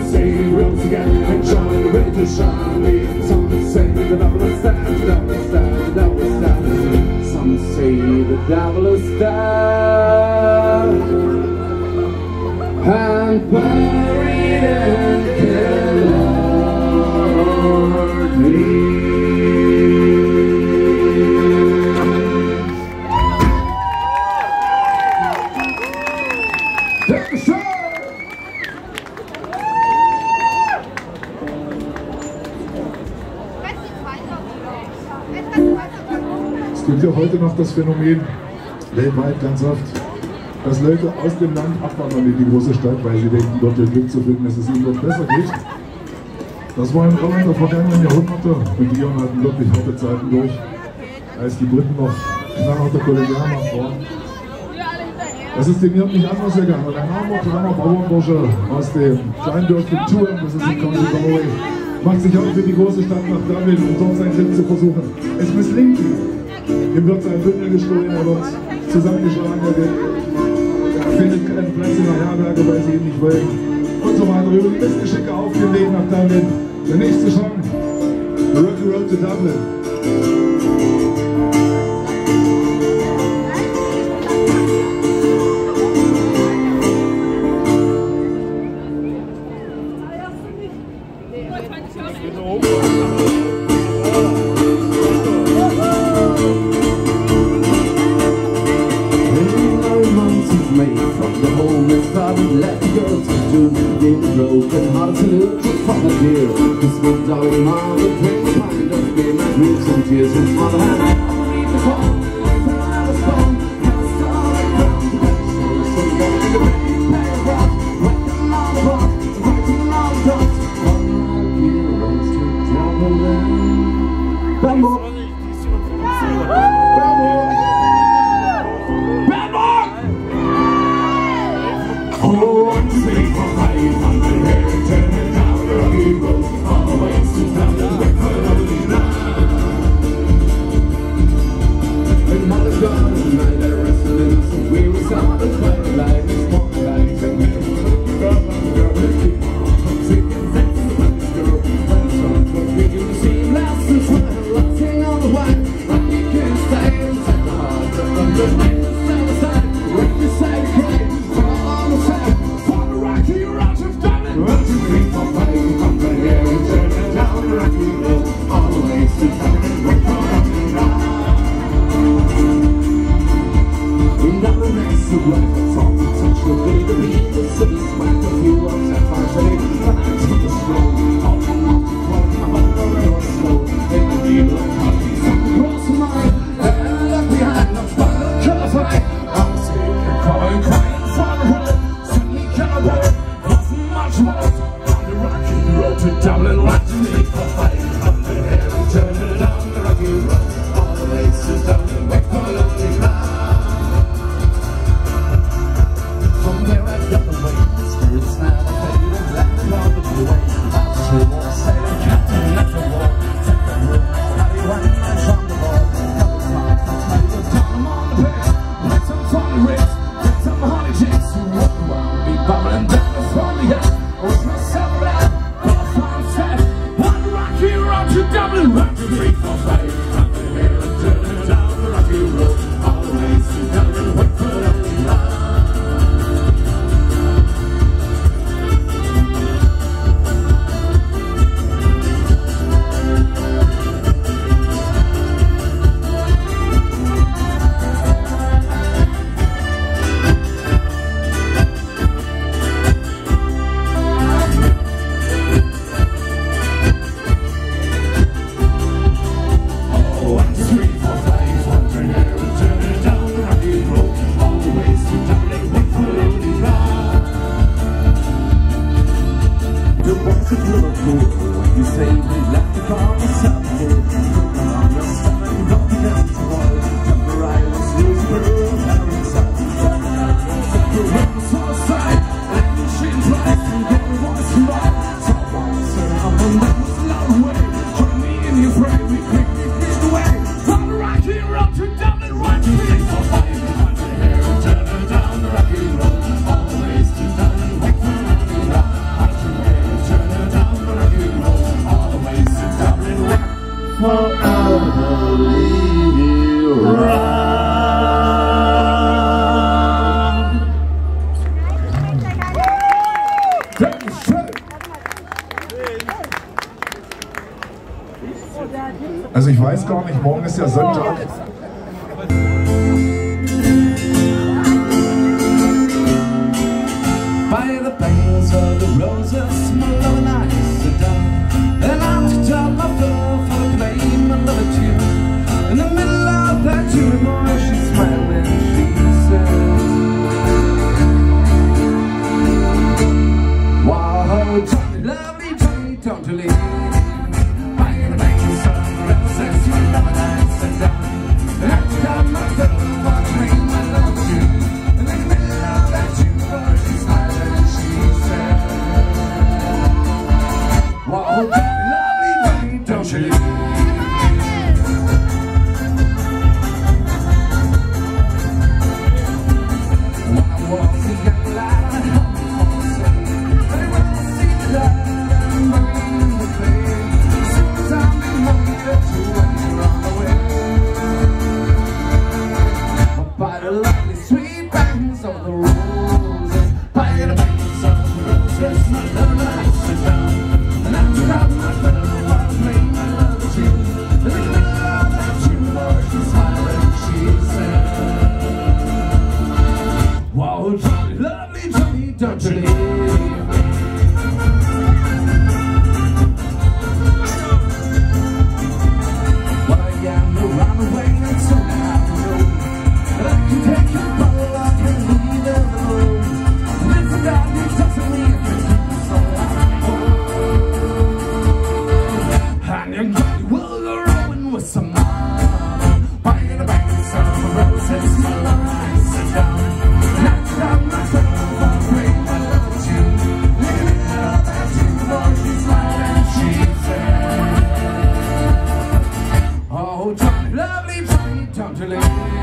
say he rose again and joined the way to shine. Some say the devil is dead, the devil is dead, the devil is dead. Some say the devil is dead and buried in Killarney. Es gibt ja heute noch das Phänomen, weltweit ganz oft, dass Leute aus dem Land abwandern in die große Stadt, weil sie denken, dort ihr Glück zu finden, dass es ihnen dort besser geht. Das war in Irland der vergangenen Jahrhunderte und die Iren hatten wirklich harte Zeiten durch, als die Briten noch knallharte Kolonialmacht waren. Das ist den Iren nicht anders gegangen. Und ein armer, kleiner Bauernbursche aus dem kleinen Dörfchen Tuam, das ist in County Galway, macht sich auf für die große Stadt nach Dublin, um dort sein Glück zu versuchen. Es misslingt ihm. Ihm wird sein Bündel gestohlen, er wird zusammengeschlagen, er findet keinen Platz in der Herberge, weil sie ihn nicht wollen. Und so weiter. Über die Missgeschicke auf dem Weg nach Dublin. Der nächste Song, The Rocky Road to Dublin. Broken hearts and little from a deer. This was darling on the train, kind of game and dreams and tears and small hand. I don't need the call, from another stone. Can't start a ground to catch those. So you're going to the big paragraph, writing on the block, writing on the dots. One heroes to Dublin. Bambo! Bambo! Oh, I'm safe for life. Also ich weiß gar nicht, morgen ist ja Sonntag. By the banks of the roses, my love and I sit down, and I'll tell my love for the flame, my love at you. In the middle of that June morning, she's smiling, she says, "Wow, Johnny, lovely Johnny, don't you leave." By the banks of the roses, my love and I sit down, and I'll tell my love for the flame, my love at you. In the middle of that June morning, she's smiling, she says, "Wow, Johnny, lovely Johnny, don't you leave." Don't you leave me. Well, I am no runaway, and so now I know that I can take your bottle, I can leave it alone. And it's a God who doesn't leave me, so I and your body will go rolling with some more. By the banks of the roses, my love, I sit down, knock down my phone. Don't you leave.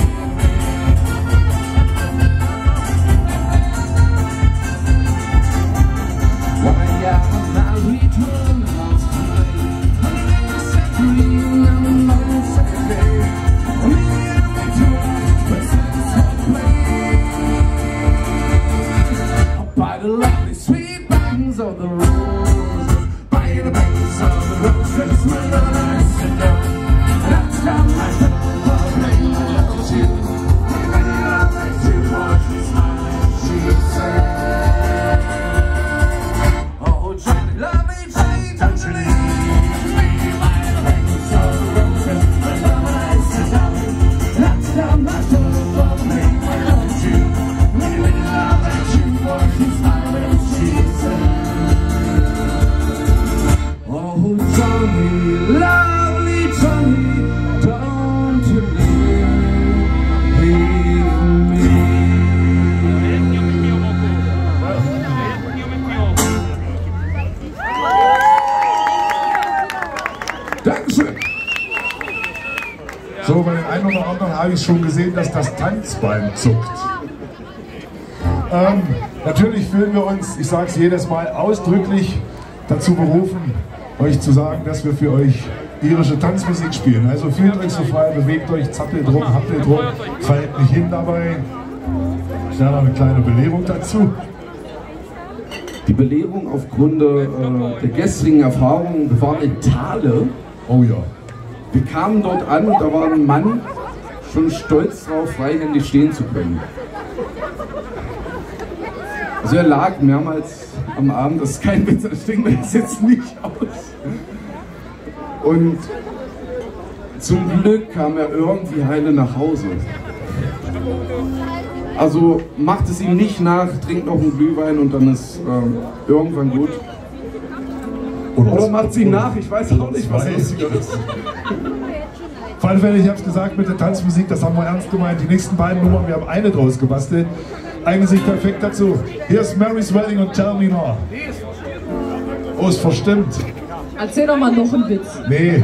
Well, I got a married woman last night. I'm set free, I'm alone, second day. I'm in the tour, but it's all play. By the lovely sweet bangs of the roses, by the bangs of the roses, my love, I sit down, and I stop my phone. Dankeschön. So, bei den einen oder anderen habe ich schon gesehen, dass das Tanzbein zuckt. Natürlich fühlen wir uns, ich sage es jedes Mal, ausdrücklich dazu berufen, euch zu sagen, dass wir für euch irische Tanzmusik spielen. Also fühlt euch so frei, bewegt euch, zappelt drum, happelt drum, fallt nicht hin dabei. Ich habe noch eine kleine Belehrung dazu. Die Belehrung aufgrund der gestrigen Erfahrungen, wir waren in Thale. Oh ja. Wir kamen dort an und da war ein Mann schon stolz darauf, freihändig stehen zu können. Also er lag mehrmals am Abend, das ist kein Witz, das fing mir jetzt nicht aus. Und zum Glück kam er irgendwie heile nach Hause. Also macht es ihm nicht nach, trinkt noch einen Glühwein und dann ist irgendwann gut. Oder macht es ihm nach, ich weiß auch nicht, was ist. Vor allem, ich habe es gesagt mit der Tanzmusik, das haben wir ernst gemeint. Die nächsten beiden Nummern, wir haben eine draus gebastelt, eignen sich perfekt dazu. Hier ist Mary's Wedding und Tell Me More. Oh, ist verstimmt. Erzähl doch mal noch einen Witz. Nee.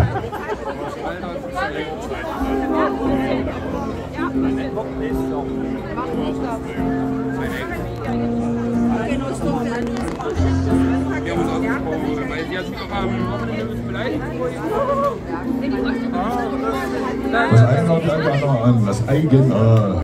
Das eine kommt einfach noch an, das Eigen.